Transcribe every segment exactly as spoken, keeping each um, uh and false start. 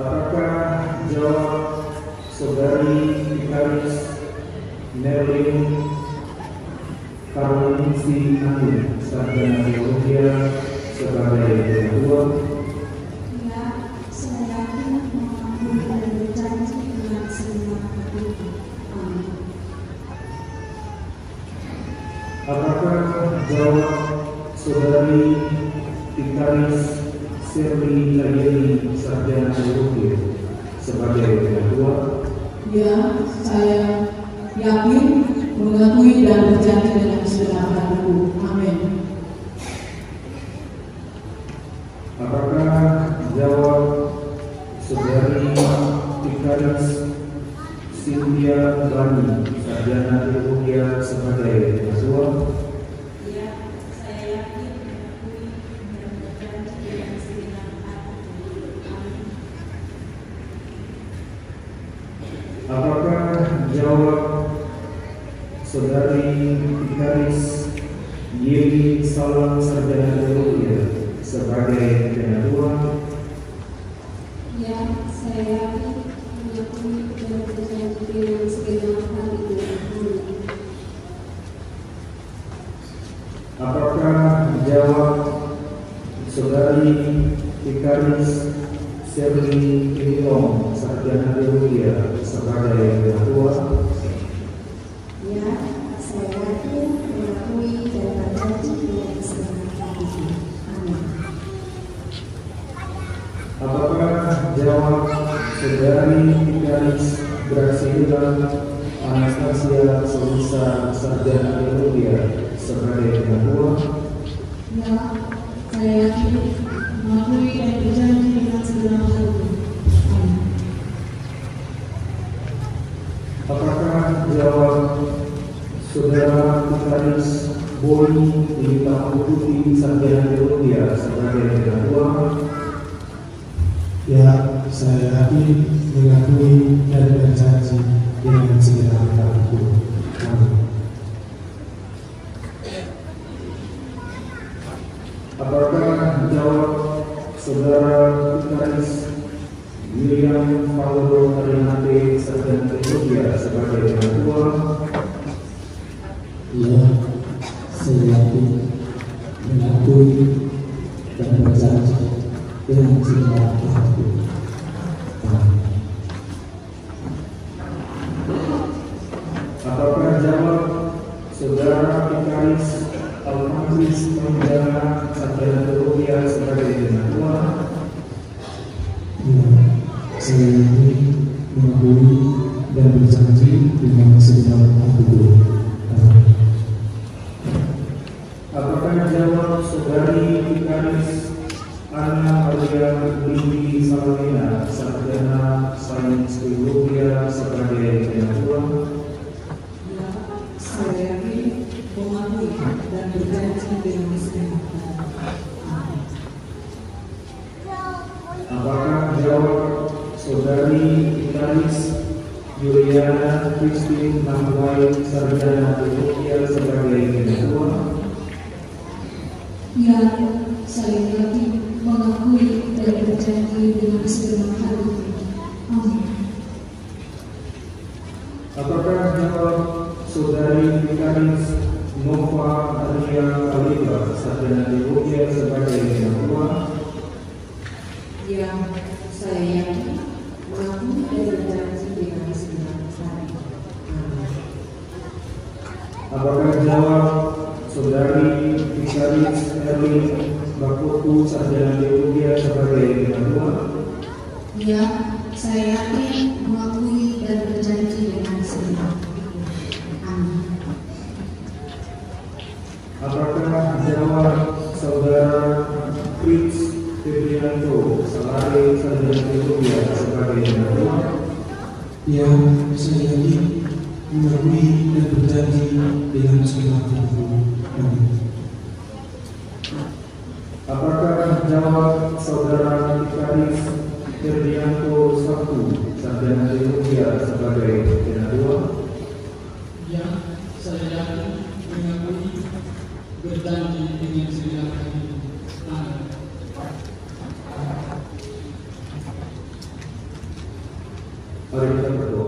Apakah jawab saudari Vikaris Nerlin Karolingsi Agung, sarjana teologi sebagai kedua? Ya, saya mengaku dan berjanji dengan segenap hati. Amin. Apakah jawab saudari Vikaris Sirli Layeni, sarjana teologi sebagai kedua? Ya, saya yakin, mengakui dan berjanji dengan segenap hatiku. Amin. Apakah jawab saudari Vikaris Cynthia Bani, sarjana teologi sebagai kedua? Ya, saya yakin, mengakui dan berjanji dengan segenap hati. Amin. Apakah jawab saudari Vikaris Yeni Salam, sarjana teologi sebagai kedua? Ya, saya yakin, mengakui dan berjanji dengan segenap hatiku. Amin. Apakah jawab saudari Vikaris Sherly Kinilong, sarjana teologi sebagai kedua? Ya, saya yakin, mengakui dan berjanji dengan segenap hatiku. Amin. Apakah jawab saudari Vikaris Brasilia Anastasia Solisa, sarjana teologi sebagai kedua? Ya, saya yakin, mengakui dan berjanji dengan segenap hatiku. Amin. Apakah jawab saudara Vikaris Boni Lita Putri, sarjana teologi sebagai kedua? Ya, saya yakin, mengakui dan berjanji dengan segenap hatiku. Amin. Apakah jawab saudara Vikaris William Paulo Tarinate, sarjana teologi sebagai kedua? Ya, saya yakin, mengakui dan berjanji dengan segenap hatiku. Amin. Apakah jawab saudara Vikaris Almandris Menjana, sarjana teologi sebagai kedua? Ya, saya yakin, mengakui dan berjanji dengan segenap hatiku. Amin. Apakah jawab saudari Vikaris Ana Maria Lindi Salamina, sarjana sains teologi sebagai kedua? Ya, saya yakin, mengakui dan berjanji dengan segenap hatiku. Amin. Apakah jawab saudari Vikaris Juliana Christine Namuai, sarjana teologi sebagai kedua? Ya, saya yakin, mengakui dan berjanji dengan segenap hatiku. Amin. Apakah jawab saudari Vikaris Nova Aria Aliba, sarjana teologi sebagai kedua? Ya, saya yakin, mengakui dan berjanji dengan segenap hatiku. Amin. Apakah jawab saudari Vikaris Erwin Bakutu, sarjana teologi sebagai kedua? Ya, saya yakin, mengakui dan berjanji dengan segenap hatiku. Amin. Apakah jawab saudara Fritz Febrianto, Salari, sarjana teologi sebagai kedua? Ya, saya yakin, mengakui dan berjanji dengan segenap hatiku. Amin. Apakah jawab saudara Vikaris Ferdianto Sabtu, sarjana teologi sebagai kedua? Ya, saya yakin, mengakui, berjanji dengan segenap hatiku. Amin. Mari kita berdoa.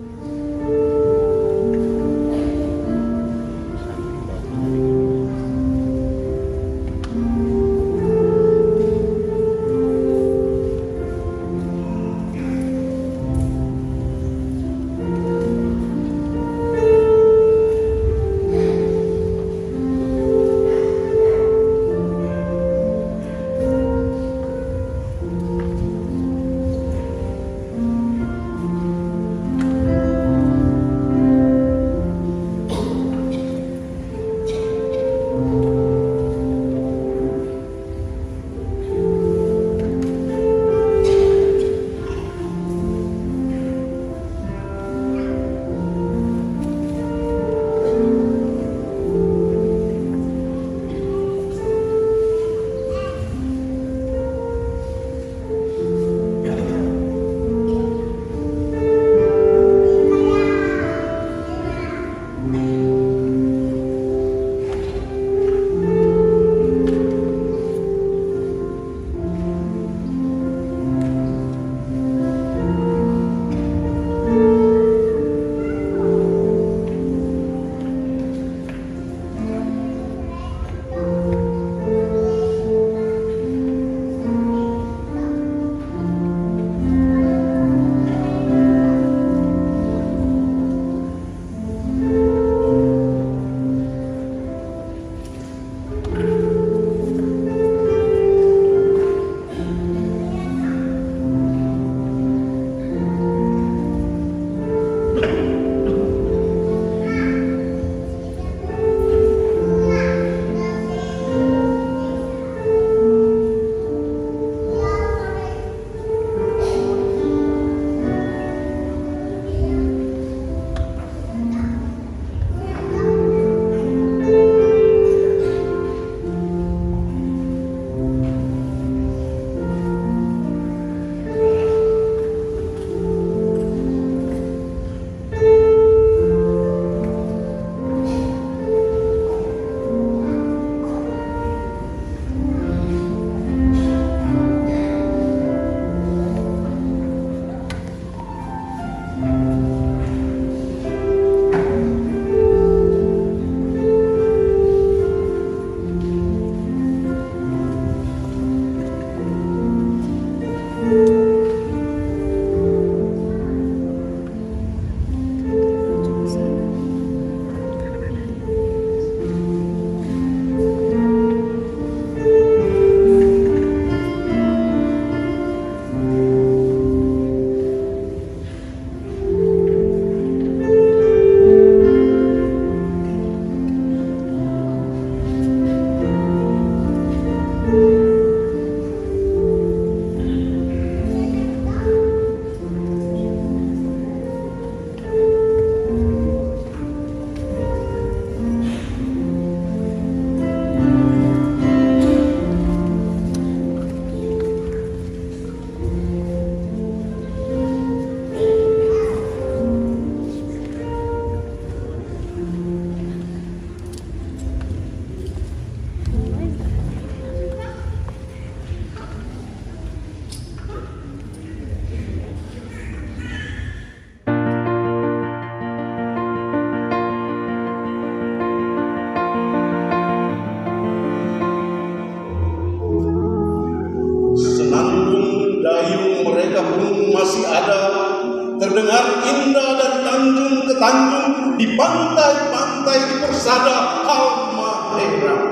masih ada, terdengar indah dari tanjung ke tanjung, di pantai-pantai di persada Halmahera.